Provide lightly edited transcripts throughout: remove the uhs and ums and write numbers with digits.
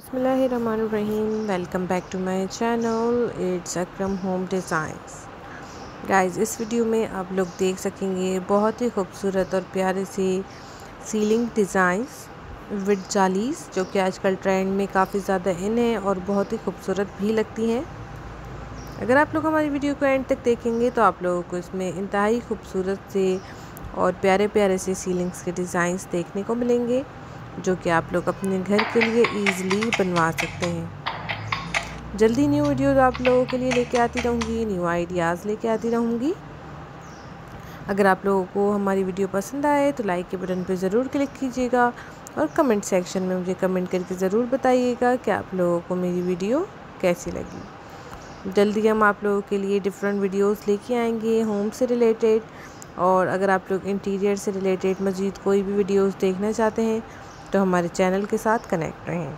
बिस्मिल्लाहिर्रहमानिर्रहीम। Welcome back to my channel, it's Akram home designs. Guys, इस video में आप लोग देख सकेंगे बहुत ही खूबसूरत और प्यारे से सीलिंग डिज़ाइंस विद जालीस, जो कि आजकल ट्रेंड में काफ़ी ज़्यादा इन है और बहुत ही खूबसूरत भी लगती हैं। अगर आप लोग हमारी वीडियो को एंड तक देखेंगे तो आप लोगों को इसमें इंतहाई खूबसूरत से और प्यारे प्यारे से सीलिंग्स के डिज़ाइंस देखने को मिलेंगे, जो कि आप लोग अपने घर के लिए ईज़िली बनवा सकते हैं। जल्दी न्यू वीडियोज़ आप लोगों के लिए लेके आती रहूँगी, न्यू आइडियाज़ लेके आती रहूँगी। अगर आप लोगों को हमारी वीडियो पसंद आए तो लाइक के बटन पे ज़रूर क्लिक कीजिएगा और कमेंट सेक्शन में मुझे कमेंट करके ज़रूर बताइएगा कि आप लोगों को मेरी वीडियो कैसी लगी। जल्दी हम आप लोगों के लिए डिफरेंट वीडियोज़ लेके आएंगे होम से रिलेटेड, और अगर आप लोग इंटीरियर से रिलेटेड मज़ीद कोई भी वीडियोज़ देखना चाहते हैं तो हमारे चैनल के साथ कनेक्ट रहें।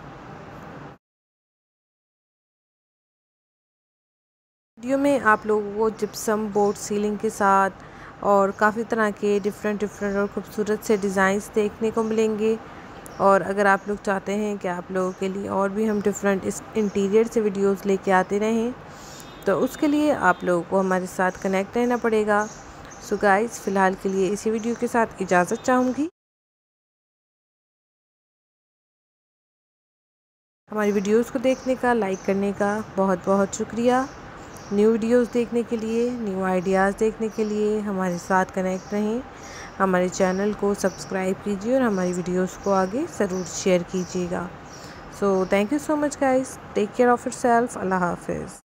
वीडियो में आप लोगों को जिप्सम बोर्ड सीलिंग के साथ और काफ़ी तरह के डिफरेंट और खूबसूरत से डिज़ाइंस देखने को मिलेंगे। और अगर आप लोग चाहते हैं कि आप लोगों के लिए और भी हम डिफरेंट इस इंटीरियर से वीडियोज़ लेके आते रहें, तो उसके लिए आप लोगों को हमारे साथ कनेक्ट रहना पड़ेगा। सो गाइस, फ़िलहाल के लिए इसी वीडियो के साथ इजाज़त चाहूँगी। हमारी वीडियोज़ को देखने का, लाइक करने का बहुत बहुत शुक्रिया। न्यू वीडियोज़ देखने के लिए, न्यू आइडियाज़ देखने के लिए हमारे साथ कनेक्ट रहें। हमारे चैनल को सब्सक्राइब कीजिए और हमारी वीडियोज़ को आगे ज़रूर शेयर कीजिएगा। So thank you so much guys, take care of yourself. अल्लाह हाफ़िज़।